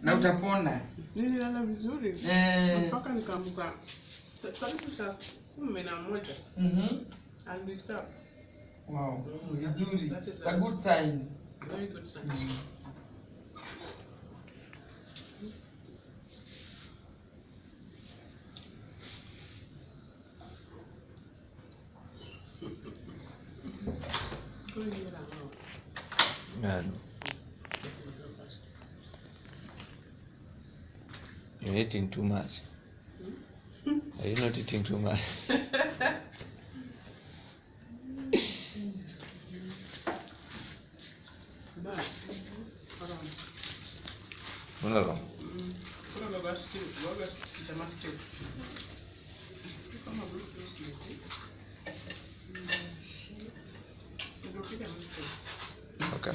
Na utapona. Nililala vizuri. Mpaka nikaamka. Sasa 11. And we stop. Wow. Vizuri. It's a good sign. Very good sign. You're eating too much. Are you not eating too much? Okay.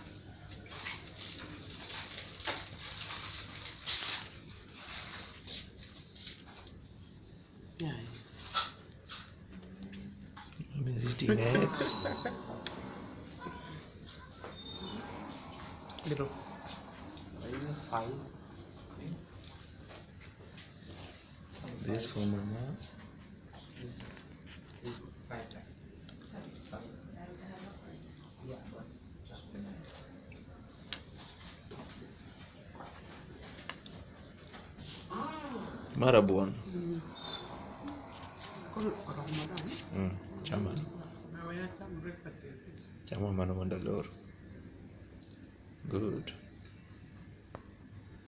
Yeah. I'm eating eggs. Little. This for mama. Marabuan. Chama. Chama mana mandalor. Good.